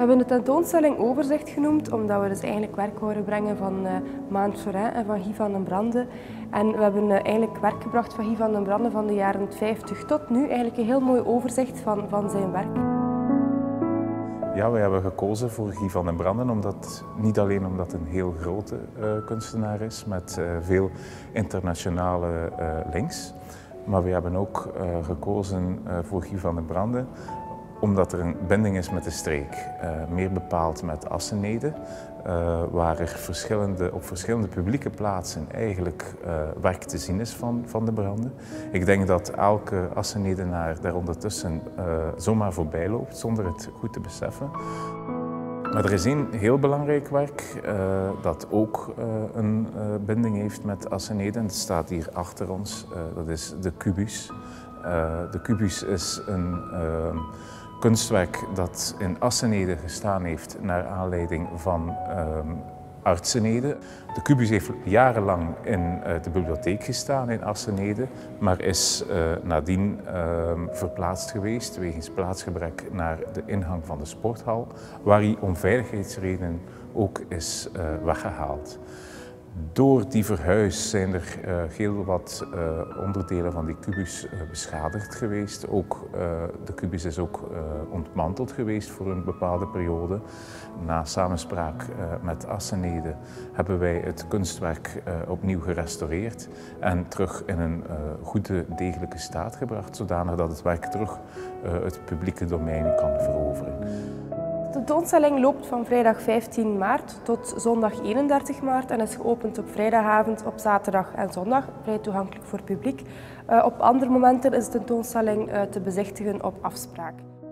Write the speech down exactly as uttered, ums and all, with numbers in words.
We hebben de tentoonstelling Overzicht genoemd, omdat we dus eigenlijk werk wouden brengen van uh, Maan Forain en van Guy van den Brande. En we hebben uh, eigenlijk werk gebracht van Guy van den Brande van de jaren vijftig tot nu. Eigenlijk een heel mooi overzicht van, van zijn werk. Ja, we hebben gekozen voor Guy van den Brande, omdat, niet alleen omdat hij een heel grote uh, kunstenaar is met uh, veel internationale uh, links, maar we hebben ook uh, gekozen uh, voor Guy van den Brande omdat er een binding is met de streek, uh, meer bepaald met Assenede, uh, waar er verschillende, op verschillende publieke plaatsen eigenlijk uh, werk te zien is van, van de Brande. Ik denk dat elke Assenedenaar daar ondertussen uh, zomaar voorbij loopt, zonder het goed te beseffen. Maar er is één heel belangrijk werk uh, dat ook uh, een uh, binding heeft met Assenede. En dat staat hier achter ons, uh, dat is de Kubus. Uh, de Kubus is een uh, kunstwerk dat in Assenede gestaan heeft naar aanleiding van um, Artsenede. De Kubus heeft jarenlang in uh, de bibliotheek gestaan in Assenede, maar is uh, nadien uh, verplaatst geweest wegens plaatsgebrek naar de ingang van de sporthal, waar hij om veiligheidsredenen ook is uh, weggehaald. Door die verhuis zijn er uh, heel wat uh, onderdelen van die kubus uh, beschadigd geweest. Ook, uh, de kubus is ook uh, ontmanteld geweest voor een bepaalde periode. Na samenspraak uh, met Assenede hebben wij het kunstwerk uh, opnieuw gerestaureerd en terug in een uh, goede, degelijke staat gebracht, zodanig dat het werk terug uh, het publieke domein kan veroveren. De tentoonstelling loopt van vrijdag vijftien maart tot zondag eenendertig maart en is geopend op vrijdagavond, op zaterdag en zondag, vrij toegankelijk voor het publiek. Uh, op andere momenten is de tentoonstelling uh, te bezichtigen op afspraak.